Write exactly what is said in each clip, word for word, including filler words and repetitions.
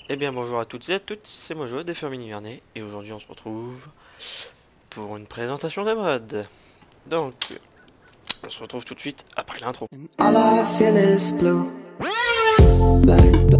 Eh bien bonjour à toutes et à toutes, c'est moi Joe des Fermini Vernet et aujourd'hui on se retrouve pour une présentation de mode. Donc on se retrouve tout de suite après l'intro. All I feel is blue. Black, black.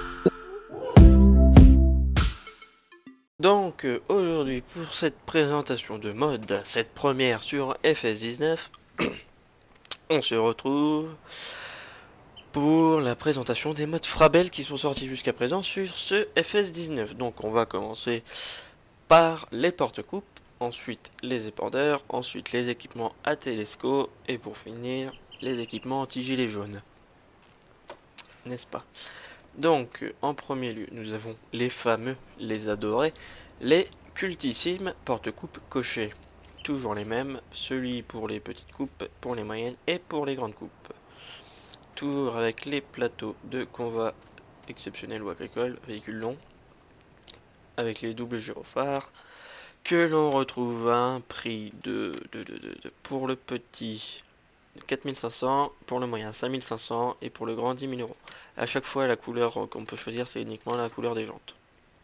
Donc euh, aujourd'hui pour cette présentation de mode, cette première sur F S dix-neuf, on se retrouve pour la présentation des modes Frabel qui sont sortis jusqu'à présent sur ce F S dix-neuf. Donc on va commencer par les porte-coupes, ensuite les épandeurs, ensuite les équipements à télescope et pour finir les équipements anti-gilets jaunes. N'est-ce pas? Donc en premier lieu nous avons les fameux, les adorés, les cultissimes porte-coupes cochés. Toujours les mêmes, celui pour les petites coupes, pour les moyennes et pour les grandes coupes. Toujours avec les plateaux de convoi exceptionnel ou agricole, véhicules longs, avec les doubles gyrophares, que l'on retrouve à un prix de, de, de, de, de pour le petit quatre mille cinq cents, pour le moyen cinq mille cinq cents et pour le grand dix mille euros. À chaque fois la couleur qu'on peut choisir c'est uniquement la couleur des jantes.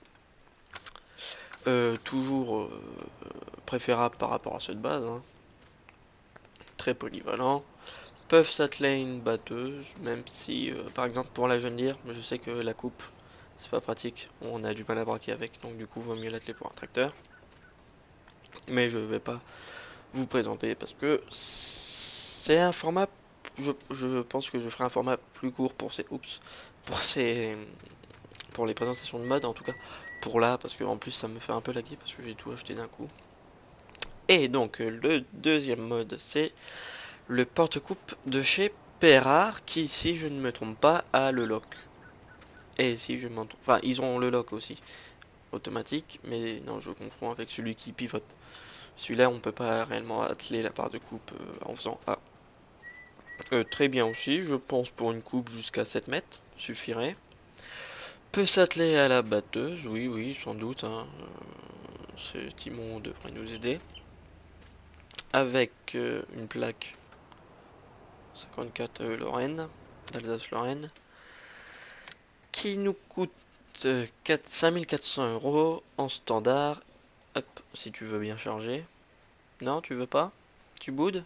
Euh, toujours euh, préférable par rapport à ceux de base, hein. Très polyvalent. Peuvent s'atteler une batteuse, même si euh, par exemple pour la jeune lire, je sais que la coupe c'est pas pratique, on a du mal à braquer avec, donc du coup vaut mieux l'atteler pour un tracteur. Mais je vais pas vous présenter parce que c'est un format, je, je pense que je ferai un format plus court pour ces oups, pour ces pour les présentations de mode en tout cas, pour là parce que en plus ça me fait un peu laguer parce que j'ai tout acheté d'un coup. Et donc le deuxième mode c'est le porte-coupe de chez Perrar qui, si je ne me trompe pas, a le lock. Et si je m'en trompe, enfin ils ont le lock aussi automatique, mais non je confonds avec celui qui pivote. Celui-là, on peut pas réellement atteler la part de coupe euh, en faisant A. Euh, très bien aussi, je pense pour une coupe jusqu'à sept mètres, suffirait. Peut s'atteler à la batteuse, oui, oui, sans doute. Hein. Euh, ce Timon devrait nous aider. Avec euh, une plaque cinquante-quatre euh, Lorraine, d'Alsace-Lorraine, qui nous coûte euh, cinq mille quatre cents euros en standard. Hop, si tu veux bien charger. Non, tu veux pas? Tu boudes?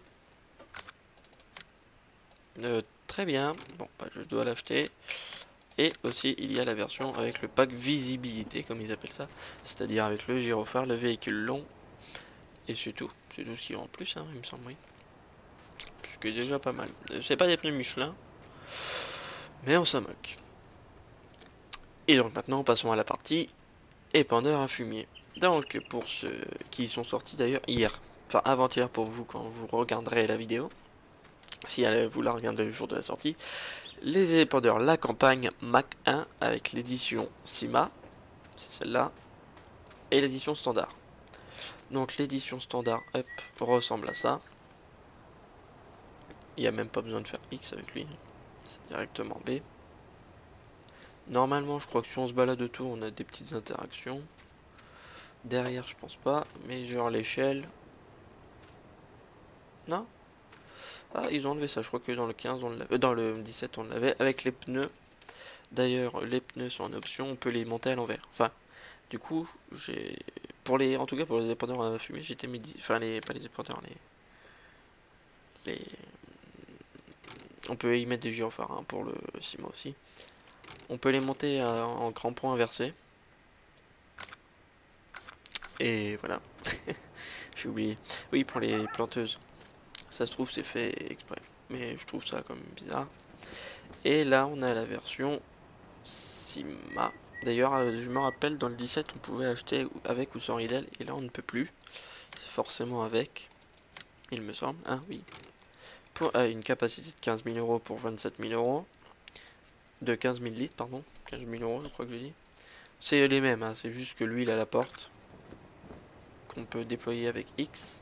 euh, Très bien. Bon, bah, je dois l'acheter. Et aussi, il y a la version avec le pack visibilité, comme ils appellent ça. C'est-à-dire avec le gyrophare, le véhicule long. Et c'est tout. C'est tout ce qu'il y a en plus, hein, il me semble, oui. Ce qui est déjà pas mal. C'est pas des pneus Michelin. Mais on s'en moque. Et donc maintenant, passons à la partie épandeur à fumier. Donc, pour ceux qui sont sortis d'ailleurs hier, enfin avant-hier pour vous quand vous regarderez la vidéo, si vous la regardez le jour de la sortie, les épandeurs La Campagne Mac un avec l'édition Sima, c'est celle-là, et l'édition standard. Donc l'édition standard, hop, ressemble à ça. Il n'y a même pas besoin de faire X avec lui, c'est directement B. Normalement, je crois que si on se balade autour, on a des petites interactions. Derrière, je pense pas, mais genre l'échelle. Non? Ah, ils ont enlevé ça, je crois que dans le quinze, on l'avait. Dans le dix-sept, on l'avait avec les pneus. D'ailleurs, les pneus sont en option, on peut les monter à l'envers. Enfin, du coup, j'ai. Pour les. En tout cas, pour les épandeurs à fumée, j'étais midi. Enfin, les. Pas les épandeurs, les. Les. On peut y mettre des gyrophares hein, pour le Sima aussi. On peut les monter à, en crampons inversés. Et voilà. J'ai oublié. Oui, pour les planteuses. Ça se trouve, c'est fait exprès. Mais je trouve ça comme bizarre. Et là, on a la version Sima. D'ailleurs, je me rappelle, dans le dix-sept, on pouvait acheter avec ou sans ridel. Et là, on ne peut plus. C'est forcément avec. Il me semble. Ah oui. Pour euh, une capacité de quinze mille euros pour vingt-sept mille euros. De quinze mille litres, pardon. quinze mille euros, je crois que j'ai dit. C'est les mêmes, hein, c'est juste que lui, il a la porte. Qu'on peut déployer avec X.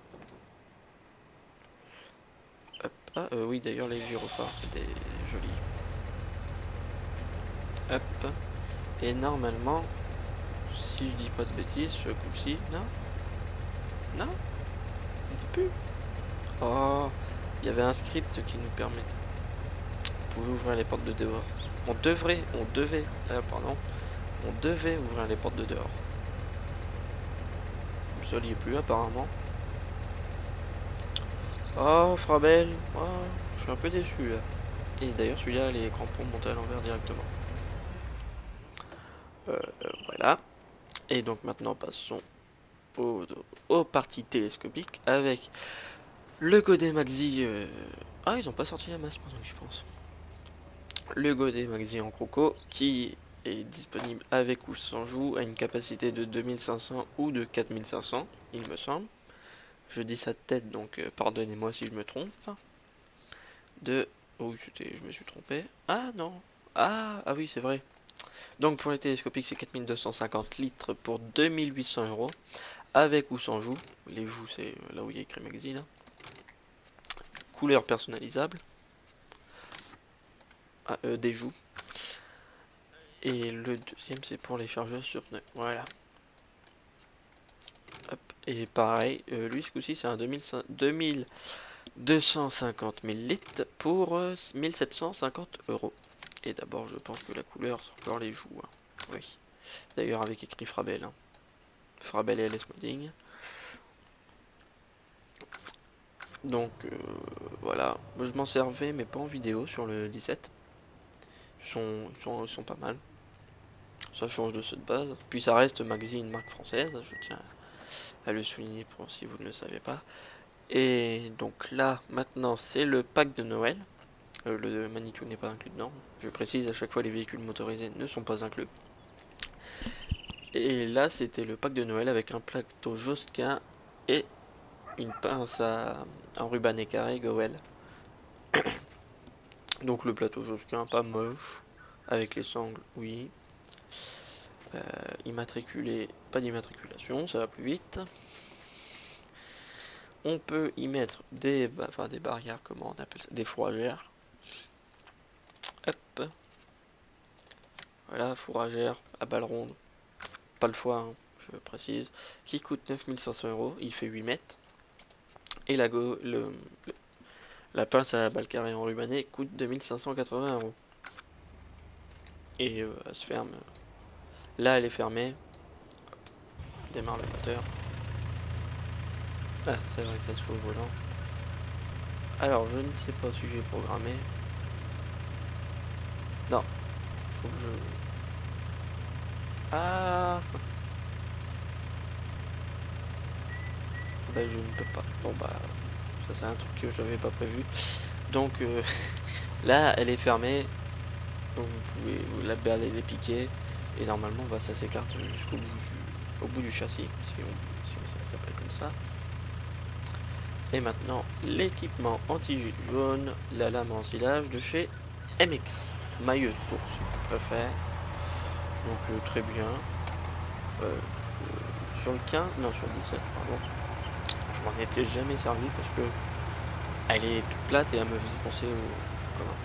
Hop. Ah, euh, oui, d'ailleurs, les gyrophares, c'était joli. Hop. Et normalement, si je dis pas de bêtises, ce coup-ci, non Non On peut plus. Oh, il y avait un script qui nous permettait. Vous pouvez ouvrir les portes de dehors. On devrait, on devait, ah, pardon, On devait ouvrir les portes de dehors. Le sol y est plus apparemment. Oh, Frabel. Oh, je suis un peu déçu là. Et d'ailleurs celui-là, les crampons montent à l'envers directement. Euh, voilà. Et donc maintenant passons aux, aux parties télescopiques avec le Godet Maxi. Euh... Ah, ils ont pas sorti la masse pendant que j'y pense. Le Godet Maxi en croco qui est disponible avec ou sans joue, à une capacité de deux mille cinq cents ou de quatre mille cinq cents, il me semble. Je dis ça de tête, donc euh, pardonnez-moi si je me trompe. De... Oh, je me suis trompé. Ah non. Ah, ah oui, c'est vrai. Donc pour les télescopiques, c'est quatre mille deux cent cinquante litres pour deux mille huit cents euros. Avec ou sans joue. Les joues, c'est là où il y a écrit Maxi, là. Couleur personnalisable. Ah, euh, des joues. Et le deuxième, c'est pour les chargeurs sur pneus. Voilà. Hop. Et pareil, euh, lui, ce coup-ci, c'est un deux mille deux cent cinquante millilitres pour euh, mille sept cent cinquante euros. Et d'abord, je pense que la couleur, c'est encore les joues. Hein. Oui. D'ailleurs, avec écrit Frabel. Hein. Frabel et L S Modding. Donc, euh, voilà. Je m'en servais, mais pas en vidéo, sur le dix-sept. Ils sont, ils sont, ils sont pas mal. Ça change de ceux de base. Puis ça reste Maxi, une marque française, je tiens à le souligner pour si vous ne le savez pas. Et donc là, maintenant, c'est le pack de Noël. Euh, le Manitou n'est pas inclus dedans. Je précise, à chaque fois, les véhicules motorisés ne sont pas inclus. Et là, c'était le pack de Noël avec un plateau Josquin et une pince à enrubanné carré Goel. Donc le plateau Josquin, pas moche. Avec les sangles, oui. Euh, immatriculé, pas d'immatriculation, ça va plus vite. On peut y mettre des, bah, enfin, des barrières, comment on appelle ça, des fourragères. Hop. Voilà, fourragère à balle ronde. Pas le choix, hein, je précise. Qui coûte neuf mille cinq cents euros, il fait huit mètres. Et la, go, le, le, la pince à balle carrée enrubanée coûte deux mille cinq cent quatre-vingts euros. Et euh, elle se ferme. Là, elle est fermée. Démarre le moteur. Ah, c'est vrai que ça se fait au volant. Alors, je ne sais pas si j'ai programmé. Non. Faut que je... Ah Bah, je ne peux pas. Bon, bah, ça c'est un truc que j'avais pas prévu. Donc, euh, là, elle est fermée. Donc, vous pouvez... La balle, elle est piquée. Et normalement, bah, ça s'écarte jusqu'au bout du, au bout du châssis. Si, on, si ça s'appelle comme ça. Et maintenant, l'équipement anti-gilet jaune, la lame en silage de chez M X. Maillot pour ceux qui préfèrent. Donc euh, très bien. Euh, euh, sur le quinze, non sur le dix-sept, pardon. Je m'en étais jamais servi parce que elle est toute plate et elle me faisait penser au... Comment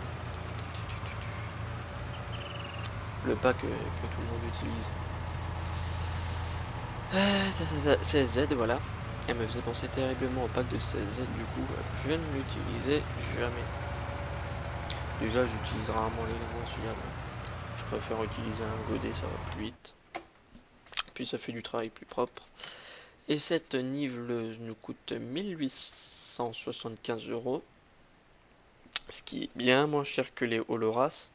le pack euh, que tout le monde utilise. Euh, seize Z, voilà. Elle me faisait penser terriblement au pack de seize Z, du coup je ne l'utilisais jamais. Déjà j'utilise rarement l'élément celui-là. Je préfère utiliser un godet, ça va plus vite. Puis ça fait du travail plus propre. Et cette niveleuse nous coûte mille huit cent soixante-quinze euros. Ce qui est bien moins cher que les Oloras.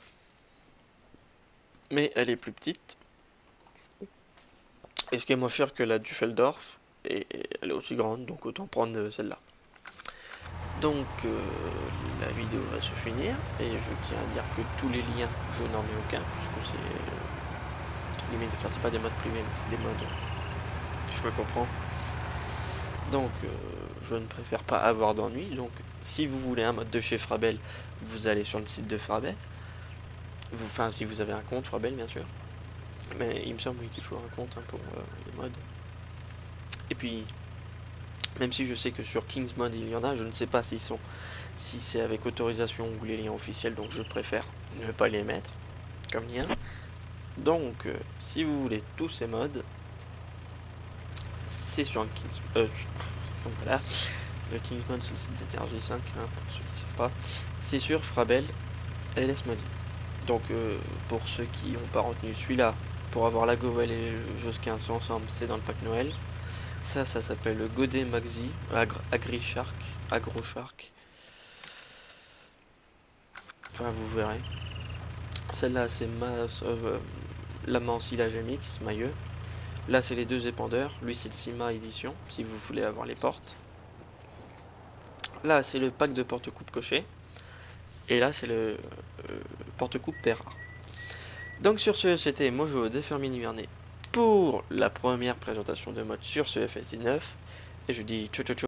Mais elle est plus petite. Et ce qui est moins cher que la Düsseldorf. Et elle est aussi grande, donc autant prendre celle-là. Donc euh, la vidéo va se finir. Et je tiens à dire que tous les liens, je n'en ai aucun. Puisque c'est... Euh, enfin c'est pas des modes privés, mais c'est des modes... Je me comprends. Donc euh, je ne préfère pas avoir d'ennui. Donc si vous voulez un mode de chez Frabel, vous allez sur le site de Frabel. Vous, enfin si vous avez un compte Frabel bien sûr. Mais il me semble oui, qu'il faut un compte hein, pour euh, les modes. Et puis, même si je sais que sur Kingsmod il y en a, je ne sais pas s'ils sont, si c'est avec autorisation ou les liens officiels, donc je préfère ne pas les mettre comme lien. Donc, euh, si vous voulez tous ces modes, c'est sur le Kingsmod. Euh, voilà, le Kingsmod sur le site d'Energy cinq, hein, pour ceux qui ne savent pas. C'est sur Frabel L S Modding. Donc euh, pour ceux qui n'ont pas retenu celui-là, pour avoir la Gowel et le Josquin ensemble, c'est dans le pack Noël. Ça, ça s'appelle le Godet Maxi, Agri Agri Shark, Agro Shark. Enfin, vous verrez. Celle-là, c'est ma euh, lama ensilage M X, mailleux. Là, c'est les deux épandeurs. Lui, c'est le Sima édition, si vous voulez avoir les portes. Là, c'est le pack de porte-coupe coché. Et là, c'est le euh, porte-coupe Perra. Donc, sur ce, c'était Mojo de Fermine Hivernée pour la première présentation de mode sur ce F S dix-neuf. Et je dis ciao ciao ciao.